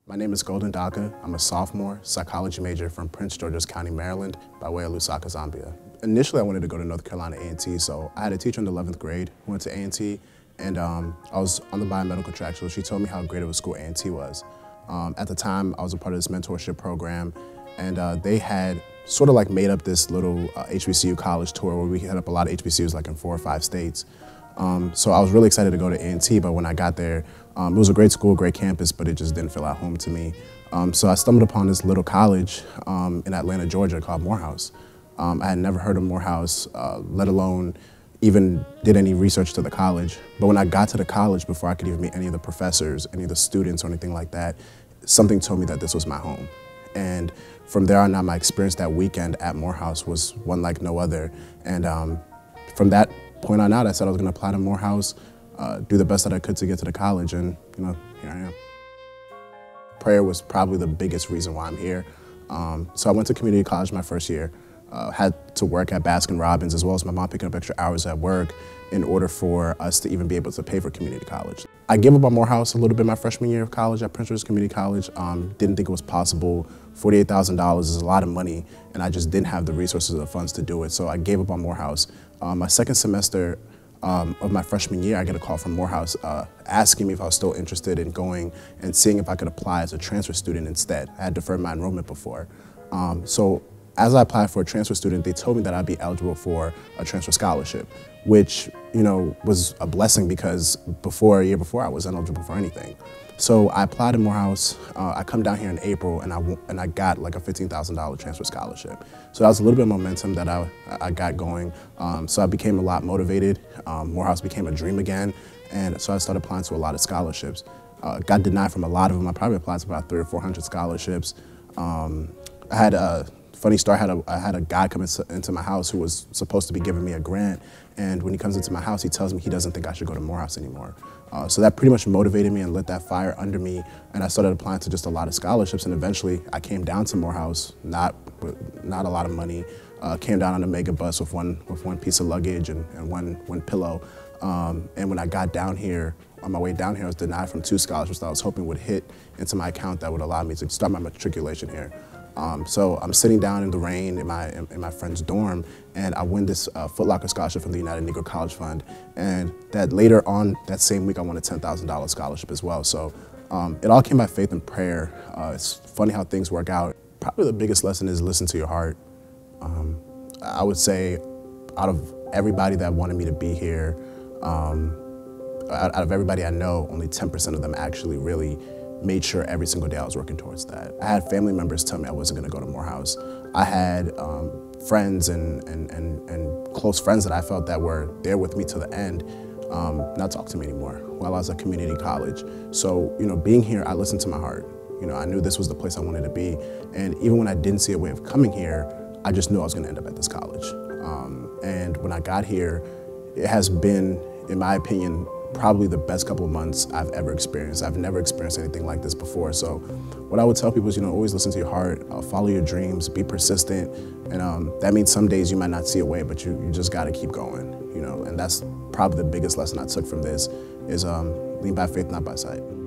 My name is Daka. I'm a sophomore psychology major from Prince George's County, Maryland, by way of Lusaka, Zambia. Initially, I wanted to go to North Carolina A&T, so I had a teacher in the 11th grade who went to A&T, and I was on the biomedical track, so she told me how great of a school A&T was. At the time, I was a part of this mentorship program, and they had sort of like made up this little HBCU college tour where we hit up a lot of HBCUs like in 4 or 5 states. So I was really excited to go to A&T, but when I got there, it was a great school, great campus, but it just didn't feel at home to me. So I stumbled upon this little college in Atlanta, Georgia called Morehouse. I had never heard of Morehouse, let alone even did any research to the college. But when I got to the college, before I could even meet any of the professors, any of the students or anything like that, something told me that this was my home. And from there on out, my experience that weekend at Morehouse was one like no other. And from that point on out, I said I was going to apply to Morehouse, do the best that I could to get to the college, and here I am. Prayer was probably the biggest reason why I'm here. So I went to community college my first year, had to work at Baskin-Robbins as well as my mom picking up extra hours at work in order for us to even be able to pay for community college. I gave up on Morehouse a little bit my freshman year of college at Prince George's Community College. Didn't think it was possible. $48,000 is a lot of money, and I just didn't have the resources or the funds to do it, so I gave up on Morehouse. My second semester of my freshman year, I get a call from Morehouse asking me if I was still interested in going and seeing if I could apply as a transfer student instead. I had deferred my enrollment before. So as I applied for a transfer student, they told me that I'd be eligible for a transfer scholarship, which was a blessing because a year before, I wasn't eligible for anything. So I applied to Morehouse. I come down here in April, and I got like a $15,000 transfer scholarship. So that was a little bit of momentum that I got going. So I became a lot motivated. Morehouse became a dream again, and so I started applying to a lot of scholarships. Got denied from a lot of them. I probably applied to about 300 or 400 scholarships. I had a funny story, I had a guy come into my house who was supposed to be giving me a grant, and when he comes into my house, he tells me he doesn't think I should go to Morehouse anymore. So that pretty much motivated me and lit that fire under me, and I started applying to just a lot of scholarships, and eventually I came down to Morehouse, not a lot of money, came down on a mega bus with one piece of luggage and one pillow, and when I got down here, on my way down here, I was denied from 2 scholarships that I was hoping would hit into my account that would allow me to start my matriculation here. So I'm sitting down in the rain in my friend's dorm, and I win this Foot Locker scholarship from the United Negro College Fund. And that later on that same week, I won a $10,000 scholarship as well. So it all came by faith and prayer. It's funny how things work out. Probably the biggest lesson is listen to your heart. I would say out of everybody that wanted me to be here, out of everybody I know, only 10% of them actually really made sure every single day I was working towards that. I had family members tell me I wasn't gonna go to Morehouse. I had friends and close friends that I felt that were there with me to the end not talk to me anymore while I was at community college. So, being here, I listened to my heart. I knew this was the place I wanted to be. And even when I didn't see a way of coming here, I just knew I was gonna end up at this college. And when I got here, it has been, in my opinion, probably the best couple of months I've ever experienced. I've never experienced anything like this before. So what I would tell people is, always listen to your heart, follow your dreams, be persistent. And that means some days you might not see a way, but you just gotta keep going, and that's probably the biggest lesson I took from this is lean by faith, not by sight.